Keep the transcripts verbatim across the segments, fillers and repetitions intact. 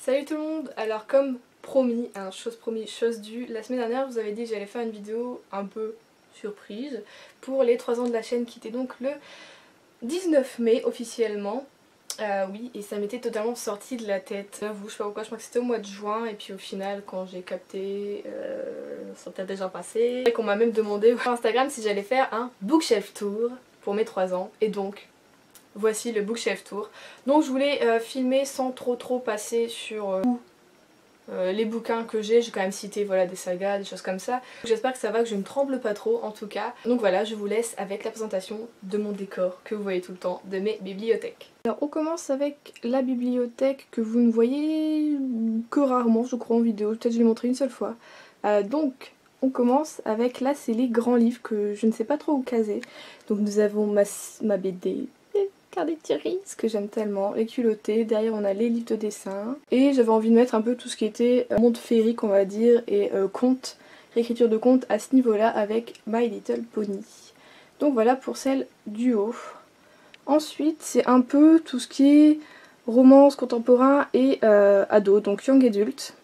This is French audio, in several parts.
Salut tout le monde. Alors comme promis, hein, chose promis, chose due, la semaine dernière je vous avais dit que j'allais faire une vidéo un peu surprise pour les trois ans de la chaîne qui était donc le dix-neuf mai officiellement. Euh, oui, et ça m'était totalement sorti de la tête. J'avoue, je sais pas pourquoi, je crois que c'était au mois de juin, et puis au final, quand j'ai capté, euh, ça peut-être déjà passé. Et qu'on m'a même demandé sur Instagram si j'allais faire un bookshelf tour pour mes trois ans, et donc voici le bookshelf tour. Donc je voulais euh, filmer sans trop trop passer sur euh, euh, les bouquins que j'ai. J'ai quand même cité voilà, des sagas, des choses comme ça. J'espère que ça va, que je ne tremble pas trop en tout cas. Donc voilà, je vous laisse avec la présentation de mon décor que vous voyez tout le temps, de mes bibliothèques. Alors on commence avec la bibliothèque que vous ne voyez que rarement je crois en vidéo, peut-être je l'ai montré une seule fois. Euh, donc on commence avec, là c'est les grands livres que je ne sais pas trop où caser. Donc nous avons ma, ma B D, des Thierry, ce que j'aime tellement, les culottés, derrière on a les livres de dessin. Et j'avais envie de mettre un peu tout ce qui était euh, monde féerique on va dire, et euh, contes, réécriture de contes à ce niveau là avec My Little Pony. Donc voilà pour celle du haut. Ensuite c'est un peu tout ce qui est romance, contemporain et euh, ado, donc young adult.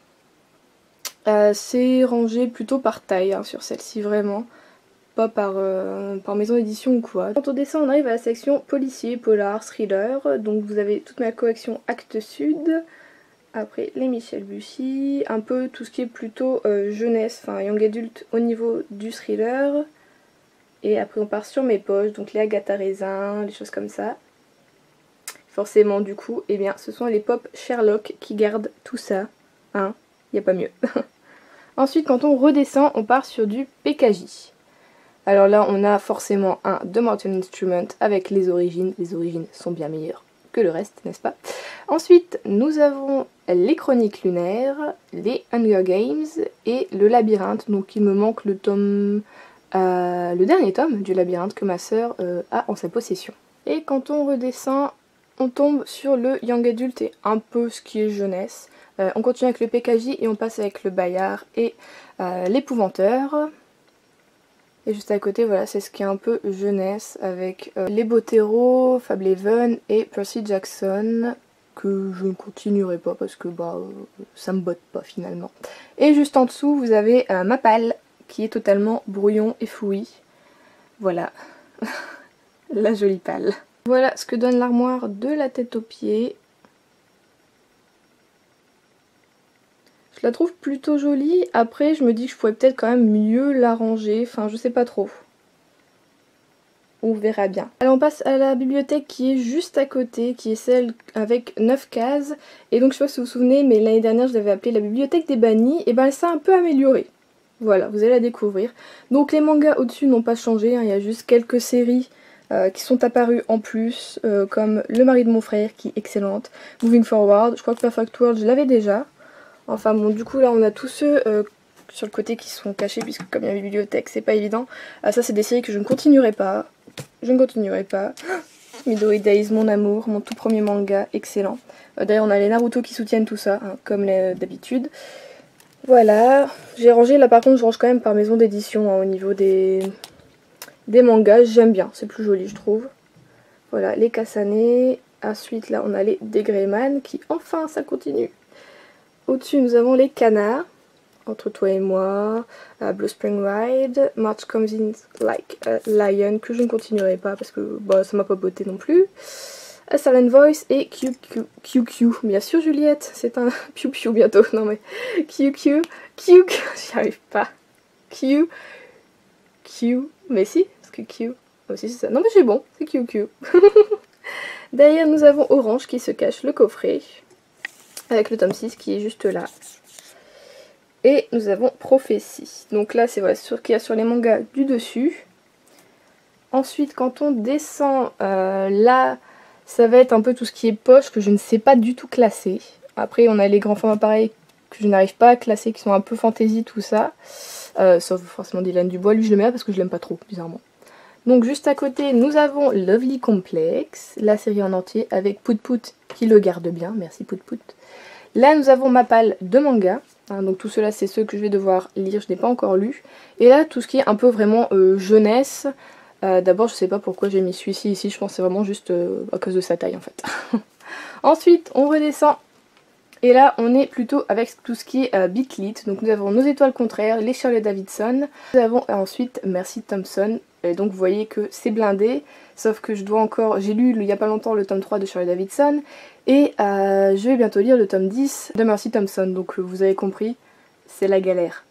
Euh, c'est rangé plutôt par taille hein, sur celle-ci vraiment. Pas par, euh, par maison d'édition ou quoi. Quand on descend on arrive à la section policier, polar, thriller. Donc vous avez toute ma collection Actes Sud. Après les Michel Bussy. Un peu tout ce qui est plutôt euh, jeunesse, enfin young adulte au niveau du thriller. Et après on part sur mes poches, donc les Agatha Raisin, les choses comme ça. Forcément du coup, eh bien ce sont les pop Sherlock qui gardent tout ça. Hein, y a pas mieux. Ensuite quand on redescend on part sur du P K J. Alors là on a forcément un The Mortal Instrument avec les origines. Les origines sont bien meilleures que le reste, n'est-ce pas? Ensuite nous avons les Chroniques lunaires, les Hunger Games et le Labyrinthe. Donc il me manque le tome, euh, le dernier tome du Labyrinthe que ma sœur euh, a en sa possession. Et quand on redescend on tombe sur le Young Adult et un peu ce qui est jeunesse. Euh, on continue avec le P K J et on passe avec le Bayard et euh, l'Épouvanteur. Et juste à côté, voilà, c'est ce qui est un peu jeunesse avec euh, les Bottero, Fableven et Percy Jackson, que je ne continuerai pas parce que bah euh, ça me botte pas finalement. Et juste en dessous, vous avez euh, ma palle qui est totalement brouillon et fouillis. Voilà, la jolie palle. Voilà ce que donne l'armoire de la tête aux pieds. Je la trouve plutôt jolie, après je me dis que je pourrais peut-être quand même mieux la ranger, enfin je sais pas trop. On verra bien. Alors on passe à la bibliothèque qui est juste à côté, qui est celle avec neuf cases. Et donc je sais pas si vous vous souvenez, mais l'année dernière je l'avais appelée la bibliothèque des bannis, et ben elle s'est un peu améliorée. Voilà, vous allez la découvrir. Donc les mangas au-dessus n'ont pas changé, hein, il y a juste quelques séries euh, qui sont apparues en plus, euh, comme Le mari de mon frère qui est excellente, Moving Forward, je crois que Perfect World je l'avais déjà. Enfin bon, du coup là on a tous ceux euh, sur le côté qui sont cachés, puisque comme il y a une bibliothèque c'est pas évident. Euh, ça c'est des séries que je ne continuerai pas. Je ne continuerai pas. Midori Days, mon amour, mon tout premier manga, excellent. Euh, D'ailleurs on a les Naruto qui soutiennent tout ça, hein, comme d'habitude. Voilà, j'ai rangé, là par contre je range quand même par maison d'édition hein, au niveau des, des mangas. J'aime bien, c'est plus joli je trouve. Voilà, les Kasane. Ensuite là on a les Degreyman qui enfin ça continue. Au-dessus, nous avons les canards, Entre toi et moi, uh, Blue Spring Ride, March Comes In Like a Lion, que je ne continuerai pas parce que bah, ça m'a pas botté non plus. A Silent Voice et Q Q, Q Q, bien sûr Juliette, c'est un Piu Piu bientôt, non mais Q Q, Q Q, j'y arrive pas. Q, Q, mais si, parce que Q, oh si c'est ça, non mais c'est bon, c'est Q Q. Derrière nous avons Orange qui se cache le coffret. Avec le tome six qui est juste là. Et nous avons Prophétie. Donc là c'est voilà, ce qu'il y a sur les mangas du dessus. Ensuite quand on descend euh, là, ça va être un peu tout ce qui est poche que je ne sais pas du tout classer. Après on a les grands formats pareils que je n'arrive pas à classer, qui sont un peu fantasy tout ça. Euh, sauf forcément Dylan Dubois, lui je le mets là parce que je l'aime pas trop, bizarrement. Donc juste à côté nous avons Lovely Complex, la série en entier avec Pout Pout qui le garde bien, merci Pout Pout. Là nous avons ma palle de manga, hein, donc tout cela c'est ceux que je vais devoir lire, je n'ai pas encore lu. Et là tout ce qui est un peu vraiment euh, jeunesse, euh, d'abord je sais pas pourquoi j'ai mis celui-ci ici, je pense que c'est vraiment juste euh, à cause de sa taille en fait. Ensuite on redescend Et là on est plutôt avec tout ce qui est euh, Beat-Lit. Donc nous avons Nos étoiles contraires, les Shirley Davidson. Nous avons ensuite Mercy Thompson. Et donc vous voyez que c'est blindé. Sauf que je dois encore... J'ai lu il n'y a pas longtemps le tome trois de Shirley Davidson. Et euh, je vais bientôt lire le tome dix de Mercy Thompson. Donc euh, vous avez compris, c'est la galère.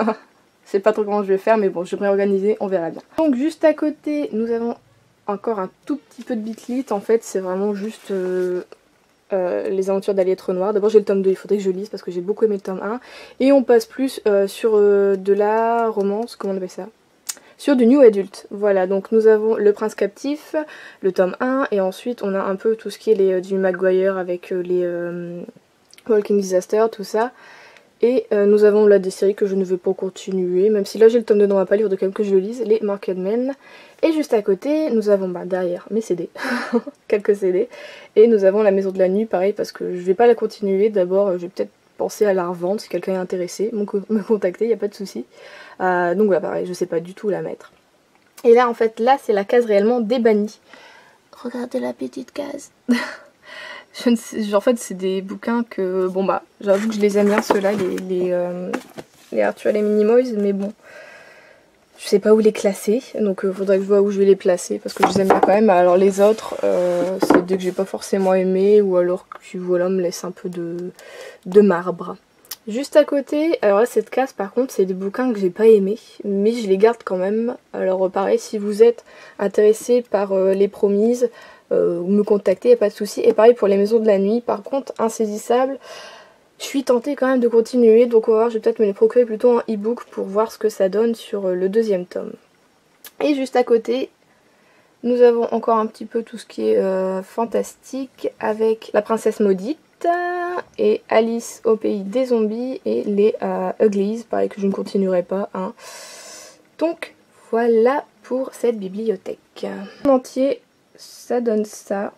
Je sais pas trop comment je vais faire mais bon je vais me réorganiser, on verra bien. Donc juste à côté nous avons encore un tout petit peu de Beat-Lit. En fait c'est vraiment juste... Euh, Euh, les aventures d'Aliêtre Noire. D'abord j'ai le tome deux, il faudrait que je lise parce que j'ai beaucoup aimé le tome un. Et on passe plus euh, sur euh, de la romance, comment on appelle ça, sur du new adult. Voilà, donc nous avons Le Prince Captif, le tome un, et ensuite on a un peu tout ce qui est les, du Maguire avec euh, les euh, Walking Disaster, tout ça. Et euh, nous avons là des séries que je ne veux pas continuer, même si là j'ai le tome deux dans ma palette, de quand même que je le lise, les Marked Men. Et juste à côté, nous avons bah, derrière mes C D, quelques C D. Et nous avons La Maison de la Nuit, pareil, parce que je vais pas la continuer. D'abord, je vais peut-être penser à la revendre si quelqu'un est intéressé, me contacter, il n'y a pas de souci. Euh, donc voilà, pareil, je sais pas du tout où la mettre. Et là, en fait, là c'est la case réellement des bannis. Regardez la petite case. Je ne sais, en fait c'est des bouquins que, bon bah, j'avoue que je les aime bien ceux-là, les, les, euh, les Arthur et les Minimoys, mais bon, je sais pas où les classer, donc il euh, faudrait que je vois où je vais les placer, parce que je les aime bien quand même. Alors les autres, euh, c'est des que j'ai pas forcément aimé, ou alors qui, voilà, me laissent un peu de, de marbre. Juste à côté, alors là cette case par contre, c'est des bouquins que j'ai pas aimés, mais je les garde quand même. Alors pareil, si vous êtes intéressé par euh, Les Promises, Euh, me contacter, y a pas de souci. Et pareil pour Les Maisons de la Nuit, par contre Insaisissable, je suis tentée quand même de continuer, donc on va voir, je vais peut-être me les procurer plutôt en e-book pour voir ce que ça donne sur le deuxième tome. Et juste à côté nous avons encore un petit peu tout ce qui est euh, fantastique avec La Princesse Maudite et Alice au Pays des Zombies et les euh, Uglies, pareil que je ne continuerai pas, hein. Donc voilà pour cette bibliothèque en entier. Ça donne ça.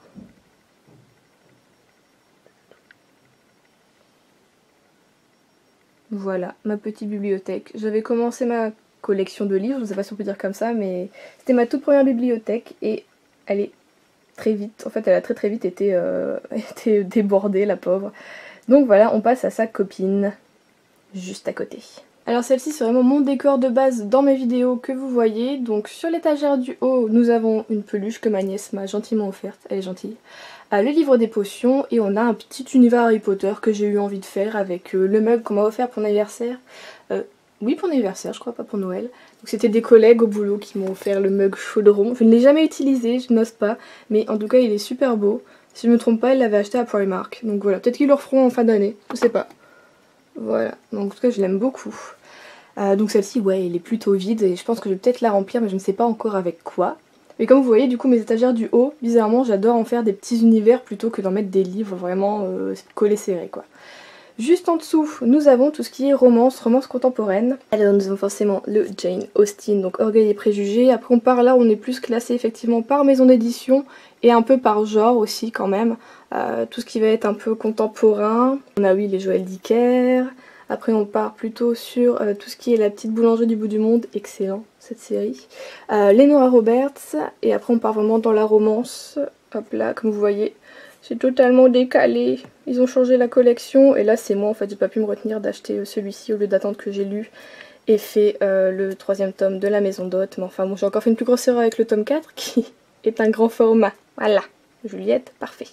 Voilà, ma petite bibliothèque. J'avais commencé ma collection de livres, je ne sais pas si on peut dire comme ça, mais c'était ma toute première bibliothèque et elle est très vite, en fait elle a très très vite été, euh, été débordée, la pauvre. Donc voilà, on passe à sa copine, juste à côté. Alors celle-ci c'est vraiment mon décor de base dans mes vidéos que vous voyez. Donc sur l'étagère du haut nous avons une peluche que ma nièce m'a gentiment offerte, elle est gentille. Euh, le livre des potions et on a un petit univers Harry Potter que j'ai eu envie de faire avec euh, le mug qu'on m'a offert pour mon anniversaire. Euh, oui pour mon anniversaire je crois, pas pour Noël. Donc c'était des collègues au boulot qui m'ont offert le mug chaudron. Je ne l'ai jamais utilisé, je n'ose pas, mais en tout cas il est super beau. Si je me trompe pas, ils l'avaient acheté à Primark. Donc voilà, peut-être qu'ils le referont en fin d'année, je sais pas. Voilà, donc en tout cas je l'aime beaucoup. Euh, donc celle-ci, ouais, elle est plutôt vide et je pense que je vais peut-être la remplir mais je ne sais pas encore avec quoi. Mais comme vous voyez, du coup mes étagères du haut, bizarrement j'adore en faire des petits univers plutôt que d'en mettre des livres vraiment euh, collés serrés quoi. Juste en dessous, nous avons tout ce qui est romance, romance contemporaine. Alors nous avons forcément le Jane Austen, donc Orgueil et Préjugés. Après on part là, on est plus classé effectivement par maison d'édition et un peu par genre aussi quand même. Euh, tout ce qui va être un peu contemporain. On a oui les Joël Dicker. Après on part plutôt sur euh, tout ce qui est La Petite Boulangerie du Bout du Monde, excellent cette série. Euh, les Nora Roberts, et après on part vraiment dans la romance. Hop là, comme vous voyez, c'est totalement décalé. Ils ont changé la collection et là c'est moi en fait, j'ai pas pu me retenir d'acheter celui-ci au lieu d'attendre que j'ai lu et fait euh, le troisième tome de La Maison d'Hôte. Mais enfin bon, j'ai encore fait une plus grosse erreur avec le tome quatre qui est un grand format. Voilà, Juliette, parfait.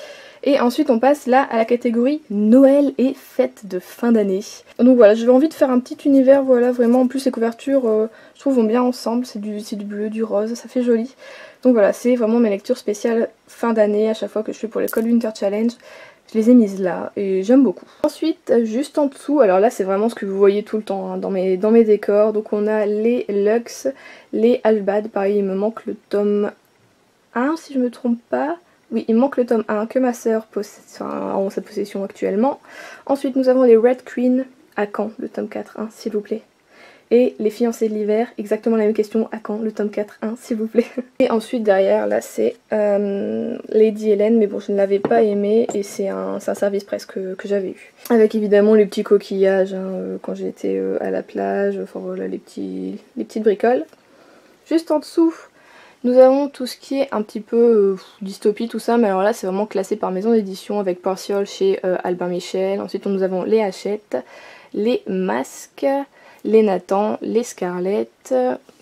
Et ensuite on passe là à la catégorie Noël et fêtes de fin d'année. Donc voilà, j'avais envie de faire un petit univers, voilà, vraiment en plus les couvertures euh, je trouve vont bien ensemble, c'est du, du bleu, du rose, ça fait joli. Donc voilà, c'est vraiment mes lectures spéciales fin d'année à chaque fois que je fais pour les Cold Winter Challenge. Je les ai mises là et j'aime beaucoup. Ensuite, juste en dessous, alors là c'est vraiment ce que vous voyez tout le temps hein, dans, mes, dans mes décors. Donc on a les Lux, les Albad, pareil il me manque le tome un si je me trompe pas. Oui, il manque le tome un que ma soeur possède, enfin, en sa possession actuellement. Ensuite, nous avons les Red Queen. À quand le tome quatre, hein, s'il vous plaît. Et les Fiancés de l'hiver, exactement la même question. À quand le tome quatre, hein, s'il vous plaît. Et ensuite, derrière, là, c'est euh, Lady Hélène. Mais bon, je ne l'avais pas aimé et c'est un, un service presque que, que j'avais eu. Avec évidemment les petits coquillages hein, euh, quand j'étais euh, à la plage. Enfin voilà, les, petits, les petites bricoles. Juste en dessous, Nous avons tout ce qui est un petit peu euh, dystopie, tout ça, mais alors là c'est vraiment classé par maison d'édition avec Partial chez euh, Albin Michel. Ensuite nous avons les Hachette, les Masques, les Nathan, les Scarlett,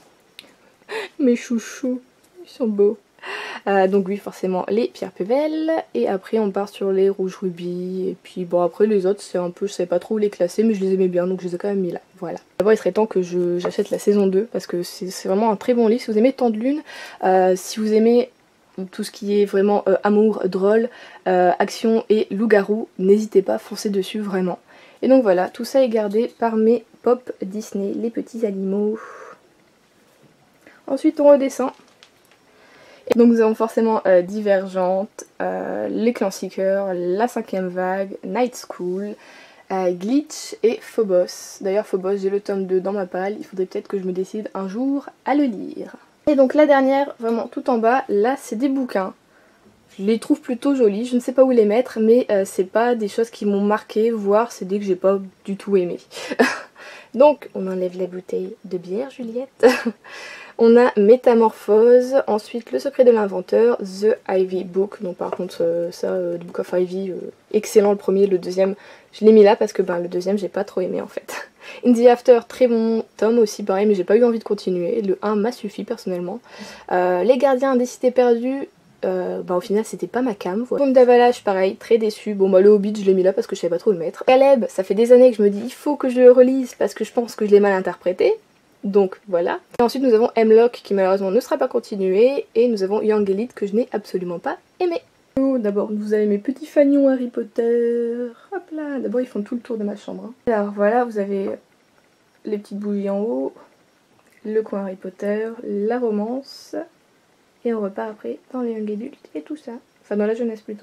mes chouchous, ils sont beaux. Euh, donc oui forcément les Pierre Pével, et après on part sur les Rouges Rubis, et puis bon après les autres c'est un peu, je savais pas trop où les classer mais je les aimais bien donc je les ai quand même mis là, voilà. D'abord il serait temps que j'achète la saison deux parce que c'est vraiment un très bon livre si vous aimez Temps de Lune, euh, si vous aimez tout ce qui est vraiment euh, amour, drôle, euh, action et loup-garou, n'hésitez pas, foncez dessus vraiment. Et donc voilà, tout ça est gardé par mes pop Disney, les petits animaux. Ensuite on redescend. Et donc nous avons forcément euh, Divergente, euh, les Clans Seekers, La Cinquième Vague, Night School, euh, Glitch et Phobos. D'ailleurs Phobos, j'ai le tome deux dans ma palle, il faudrait peut-être que je me décide un jour à le lire. Et donc la dernière, vraiment tout en bas, là c'est des bouquins. Je les trouve plutôt jolis, je ne sais pas où les mettre, mais euh, c'est pas des choses qui m'ont marqué, voire c'est des que j'ai pas du tout aimé. Donc on enlève la bouteille de bière, Juliette. On a Métamorphose, ensuite Le Secret de l'Inventeur, The Ivy Book. Donc par contre euh, ça, euh, The Book of Ivy, euh, excellent le premier, le deuxième je l'ai mis là parce que ben, le deuxième j'ai pas trop aimé en fait. In the After, très bon tome aussi pareil, mais j'ai pas eu envie de continuer, le un m'a suffi personnellement. Euh, Les Gardiens des Cités Perdues, euh, bah au final c'était pas ma cam. Voilà. Boom d'Avalage pareil, très déçu. Bon bah le Hobbit je l'ai mis là parce que je savais pas trop le mettre. Caleb, ça fait des années que je me dis il faut que je le relise parce que je pense que je l'ai mal interprété. Donc voilà. Et ensuite nous avons Hemlock qui malheureusement ne sera pas continué. Et nous avons Young Elite que je n'ai absolument pas aimé. D'abord vous avez mes petits fagnons Harry Potter. Hop là. D'abord ils font tout le tour de ma chambre. Hein. Alors voilà, vous avez les petites bougies en haut, le coin Harry Potter, la romance. Et on repart après dans les Young Adultes et tout ça. Enfin dans la jeunesse plutôt.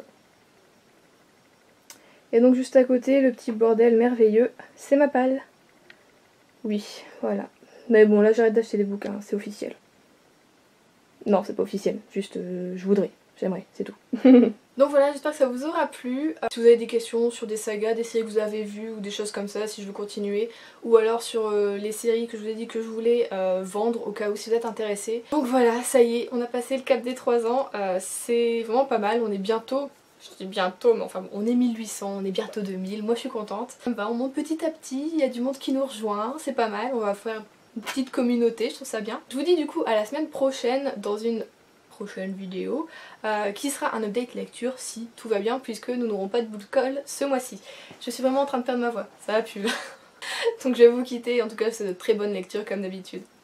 Et donc juste à côté, le petit bordel merveilleux, c'est ma palle. Oui, voilà. Mais bon là j'arrête d'acheter des bouquins, c'est officiel. Non c'est pas officiel, juste euh, je voudrais, j'aimerais, c'est tout. Donc voilà, j'espère que ça vous aura plu. Euh, si vous avez des questions sur des sagas, des séries que vous avez vues ou des choses comme ça, si je veux continuer, ou alors sur euh, les séries que je vous ai dit que je voulais euh, vendre au cas où si vous êtes intéressés. Donc voilà, ça y est, on a passé le cap des trois ans, euh, c'est vraiment pas mal, on est bientôt... Je dis bientôt, mais enfin bon, on est mille huit cents, on est bientôt deux mille, moi je suis contente. Bah, on monte petit à petit, il y a du monde qui nous rejoint, c'est pas mal, on va faire une petite communauté, je trouve ça bien. Je vous dis du coup à la semaine prochaine dans une prochaine vidéo euh, qui sera un update lecture si tout va bien puisque nous n'aurons pas de bout de colle ce mois-ci. Je suis vraiment en train de perdre ma voix, ça va plus. Donc je vais vous quitter, en tout cas c'est de très bonne lecture comme d'habitude.